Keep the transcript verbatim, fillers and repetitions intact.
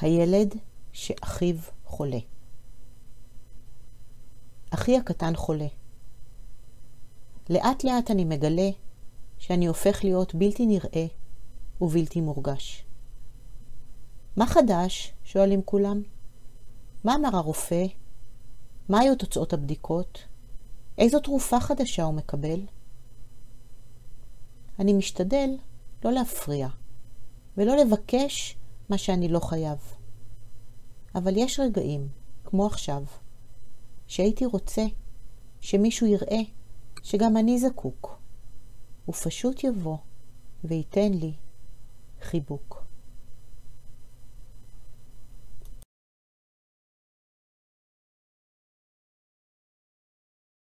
הילד שאחיו חולה. אחי הקטן חולה. לאט לאט אני מגלה שאני הופך להיות בלתי נראה ובלתי מורגש. מה חדש? שואלים כולם. מה אמר הרופא? מה היו תוצאות הבדיקות? איזו תרופה חדשה הוא מקבל? אני משתדל לא להפריע ולא לבקש מה שאני לא חייב. אבל יש רגעים, כמו עכשיו, שהייתי רוצה שמישהו יראה שגם אני זקוק, ופשוט יבוא וייתן לי חיבוק.